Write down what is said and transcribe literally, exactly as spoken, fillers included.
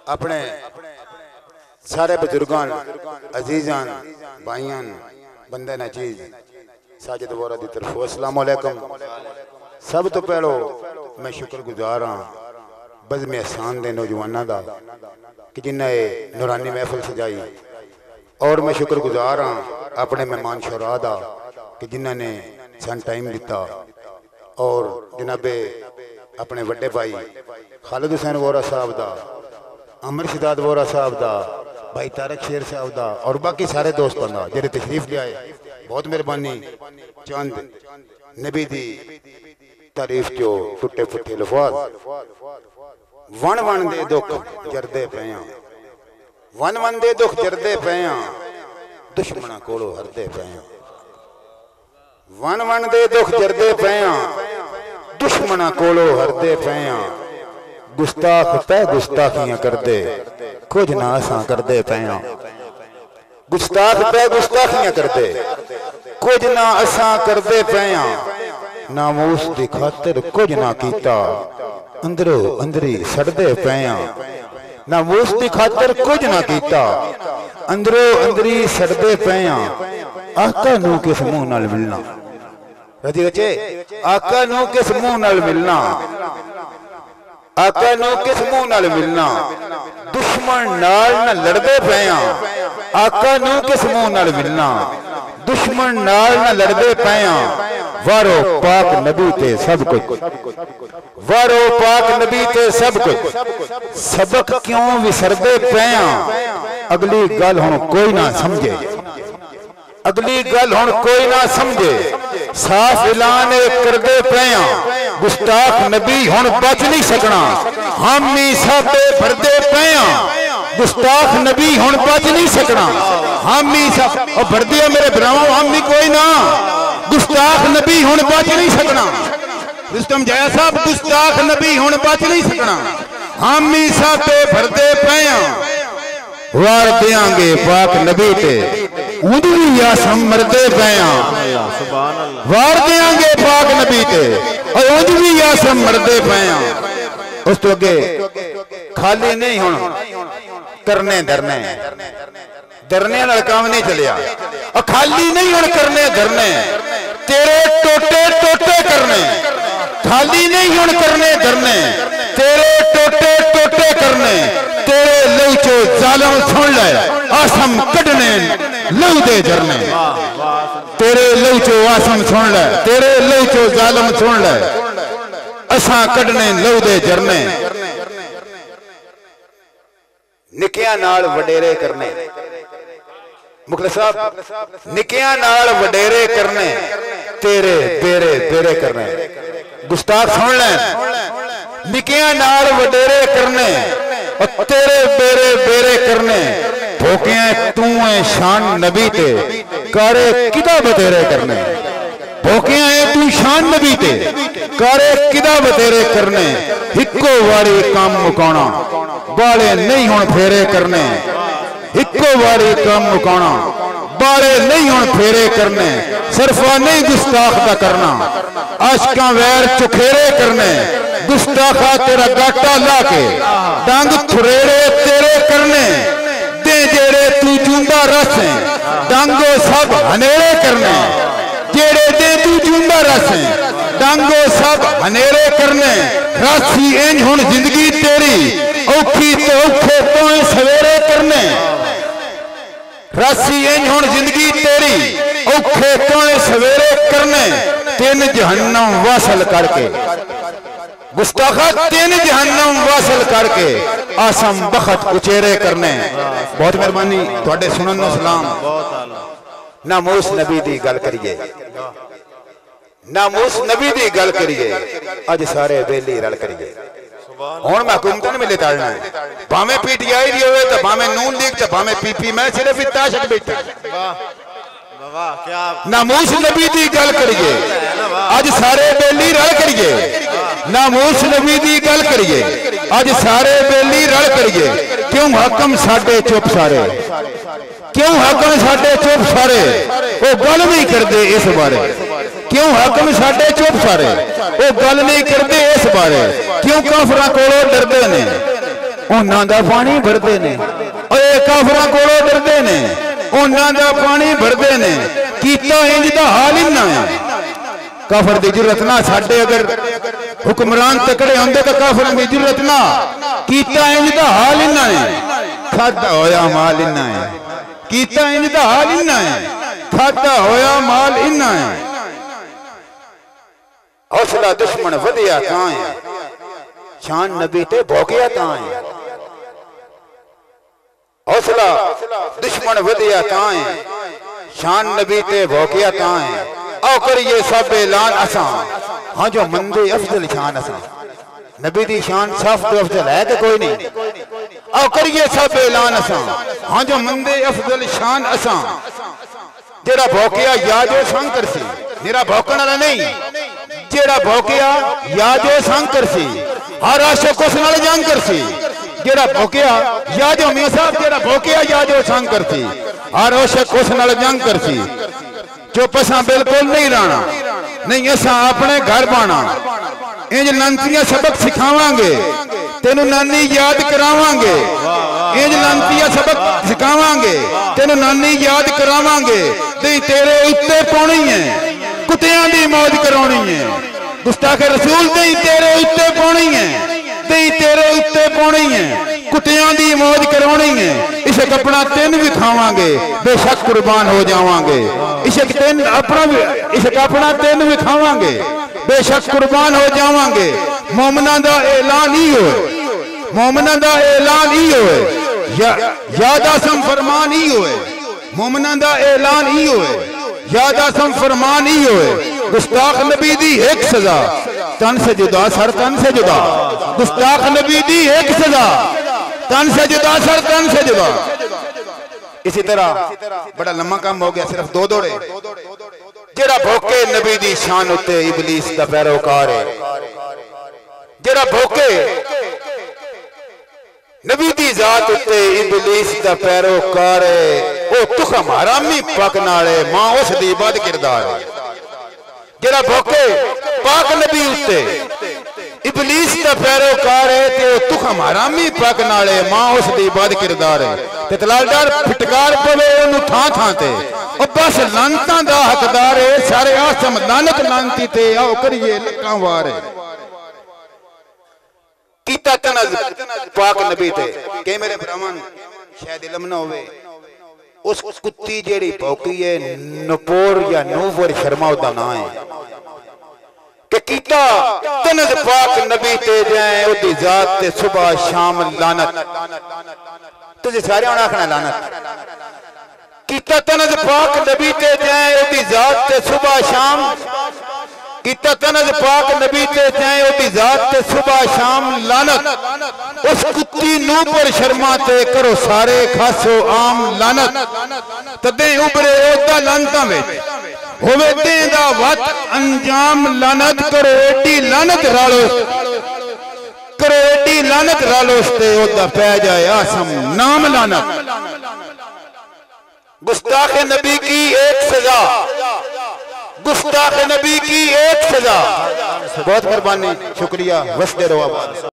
अपने सारे बुजुर्गान अजीजान भाईयान बंदे नचीज साजिद वोरा दी तरफ अस्सलाम वालेकुम। सब तो पहलो मैं शुक्रगुजार हाँ बज़्म एहसान दे नौजवानों का कि जिन्हें ये नूरानी महफिल सजाई, और मैं शुक्रगुजार हाँ अपने मेहमान शुरा का कि जिन्होंने सन टाइम दिता, और जनाबे अपने वड्डे भाई खालिद हुसैन वोरा साहब का, अमर शिदात वोरा साहब का, भाई तारक शेर साहब का, और बाकी सारे दोस्तों का जेरे तशरीफ ले आए, बहुत मेहरबानी। चंद नबी दी तारीफ चो टुटे फुटे लफाज वन वन दे दुख जरदे पे, वन वन दे दुख जरदे पे, दुश्मना कोलो हरदे पे, वन वन दे दुख जरदे पे, दुश्मना कोलो हरदे पे, गुस्ताख पे गुस्ताखियां करदे कुछ ना असां करदे पे, गुस्ताख पे गुस्ताखियां करदे कुछ ना असां करदे पे, नामूस दी खातिर कुछ ना कीता अंदरो अंदरी सड़दे पे, नामूस दी खातिर कुछ ना कीता अंदरो अंदरी सड़दे पे, आका नू किस मुंह नाल मिलना रजी बच्चे, आका नू किस मुंह नाल मिलना, आका नू किस मुंह नाल मिलना, दुश्मन नाल ना लड़दे पे, आका नू किस मुंह नाल मिलना, दुश्मन नाल ना लड़दे पे, वारो पाक नबी ते सब कुछ, वारो पाक नबी ते सब कुछ, सबक क्यों विसरदे पे, अगली गल हुण कोई ना समझे, अगली गल हुण कोई ना समझे, साफ ऐलान करदे पे, गुस्ताख नबी हुण बच नहीं सकना, हम ही साबे भरदे पे, गुस्ताख नबी हुण बच नहीं सकना, हम ही सब और भरदे मेरे भरावां, हम ही कोई ना, गुस्ताख नबी हुण बच नहीं सकना, रुस्तम जाया साहब गुस्ताख नबी हुण बच नहीं सकना, हम ही साबे भरदे पे, वार देंगे पाक नबी ते उंदली आसम मरदे पे, वार देंगे पाक नबी ते और उंदली आसम मरदे पे, उस तो अगे खाली नहीं हुण करने धरने, धरने नाल काम नहीं चलिया, और खाली नहीं हुण करने धरने, तेरे टोटे टोटे करने, खाली नहीं हुण करने धरने, तेरे टोटे टोटे करने, तेरे लहू चो जालम सुन ले आसम कढ़ने लहू दे झरने, तेरे लहू चो आसम सुन ले, तेरे लहू चो जालम सुन ले असां कढ़ने लहू दे झरने, निकिया नाल वडेरे करने, मुखलिस साहब निकिया नाल वडेरे करने, तेरे बेरे बेरे करने, गुस्ताख सुन ले, निकिया नाल वडेरे करने और तेरे बेरे बेरे करने, भोकियां तू है शान नबी ते कारे किदा बतेरे करने, भोकियां है तू शान नबी ते कारे किदा बतेरे करने, हिक्को वारी काम मुकाना बाले नहीं हुण फेरे करने, हिक्को वारी काम मुकाना बाले नहीं हुण फेरे करने, सरफा नहीं गुस्ताख दा करना, आशका वैर चुखेरे करने, गुस्ताखा तेरा गाटा ला के डंग थुरेड़े तेरे करने, दे जेड़े तू जूंदा रस डंगो सब हनेरे करने, जेड़े दे तू जूंदा रस डंगो सब हनेरे करने, रासी इंज हुण जिंदगी तेरी औखी तो औखे तो सवेरे करने, रासी इंज हुण जिंदगी तेरी औखे तो सवेरे करने, तीन जहन्नम वासल करके गुस्ताखा तीन जहन्नम वासल करके आसम बखत उचेरे करने। बहुत मेहरबानी थोड़े सुनन नु सलाम। नामूस नबी दी गल करिए, नामूस नबी दी गल करिए, अज सारे बेली रल करिए, हुण मैं हुकूमत नहीं मिले ताड़ना है, भावें पीटीआई दी होवे तो भावें नून लीग तो भावें पीपी, मैं सिर्फ इत्ताशक बैठा, नामूस नबी दी गल करिए, अज सारे बेली रल करिए, नामूस नबी दी गल करिए, अज सारे बेली रल करिए, क्यों हकम साडे चुप सारे, क्यों हकम साडे चुप सारे, वो गल नहीं करते इस बारे, क्यों हकम साडे चुप सारे, वो गल नहीं करते इस बारे, क्यों काफरां कोलों डरदे ने, उन्हां दा पानी भरदे ने, ओए काफरां कोलों डरदे ने, उन्हां दा पानी भरदे ने। कीता इंज दा हाल इन्ना है, काफर दी जरूरत ना। साडे अगर हुक्मरान तकड़े होंदे तो काफरां दी जरूरत ना। कीता इंज दा हाल इन्ना है, खादा होया माल इन्ना है। कीता इंज दा हाल इन्ना है, खादा होया माल इन्ना है। हौसला दुश्मन वधिया तां है, शान नबी ते भौंकिया तां है। हौसला दुश्मन वधिया तां है, शान नबी ते भौंकिया तां है। आओ करिए सब ऐलान असां, हाँ जो मंदे अफजल शान असां। नबी दी शान साफ तो अफजल है कि कोई नहीं। आओ करिए सब ऐलान असां, हाँ जो मंदे अफजल शान असां। जेड़ा भौंकिया या जो शंकर सी, मेरा भौंकण वाला नहीं, जेड़ा भौंकिया या जो शंकर सी, हर आशिक उस नाल जंग कर सी। जेड़ा भौंकिया या जो मियां साहब, जेड़ा भौंकिया या जो शंकर सी, हर आशिक उस नाल जंग कर सी। चुप असां बिल्कुल नहीं रहना, नहीं असां अपने घर बाना। इंज नंतियां सबक सिखावांगे, तेनू नानी याद करावांगे। इंज नंतियां सबक सिखावांगे, तेनू नानी याद करावांगे। ते तेरे उत्ते पाउणी है, कुत्तियां दी मौज कराउणी है। गुस्ताखे रसूल ते तेरे उत्ते पाउणी है, ते तेरे उत्ते पाउणी है। कुत्तियां दी मौज कराउणी है। इशक अपना तेन भी खावांगे, बेशक कुर्बान हो जावांगे। इशक तेन अपना भी, इशक अपना तेन भी खावांगे, बेशक कुर्बान हो जावांगे। मोमना दा ऐलान ही होए, मोमना दा ऐलान ही होए, या याद आसम फरमान ही होए। मोमना दा ऐलान ही होए, याद आसम फरमान ही होए। गुस्ताख नबी दी एक सजा, तन से जुदा सर तन से जुदा। गुस्ताख नबी दी एक सजा, तन से जुदा सर तन से जुदा। इसी तरह बड़ा लम्मा काम हो गया, सिर्फ दो दौड़े। जेड़ा भौके नबी दी शान उत्ते इबलीस दा पैरोकार है, जेड़ा भौके नबी दी जात उत्ते इबलीस दा पैरोकार है, ओ तुखम हरामी पक नाले मां उस दी बद किरदार है। जेड़ा भौके पाक नबी उत्ते इबलीस दा पैरोकार है, ते ओ तुखम हरामी पक नाले मां उस दी बद किरदार है। ते तलालदार फिटकार पवे ओनू थां थां ते, ओ बस लानतां दा हकदार है। सारे आसम लानत लानती ते, आओ करिए लक्कां वार है। कीता तनज पाक नबी ते के मेरे भरावां शायद इल्म ना होवे, उस कुत्ती जेड़ी भौंकी है नपोर या नूवर शर्मा उदा नाम है। कि कीता तनज पाक नबी ते जाए ओदी जात ते सुबह शाम लानत। तुझे सारे होना आखना लानत। कीता तनज पाक नबी ते जाए ओदी जात ते सुबह शाम। कीता तनज पाक नबी ते जाए ओदी जात ते सुबह शाम लानत। उस कुत्ती नू पर शर्मा ते करो सारे खासो आम लानत। तदे उबरे ओदा लानतां विच होवे तेंदा वत अंजाम लानत। करो एडी लानत रालो, करो एडी लानत रालो ते ओदा पै जाए आसम नाम लानत। गुस्ताख नबी की एक सजा, गुस्ताख नबी की एक सजा। बहुत मेहरबानी, शुक्रिया। वसदे रहो आबाद।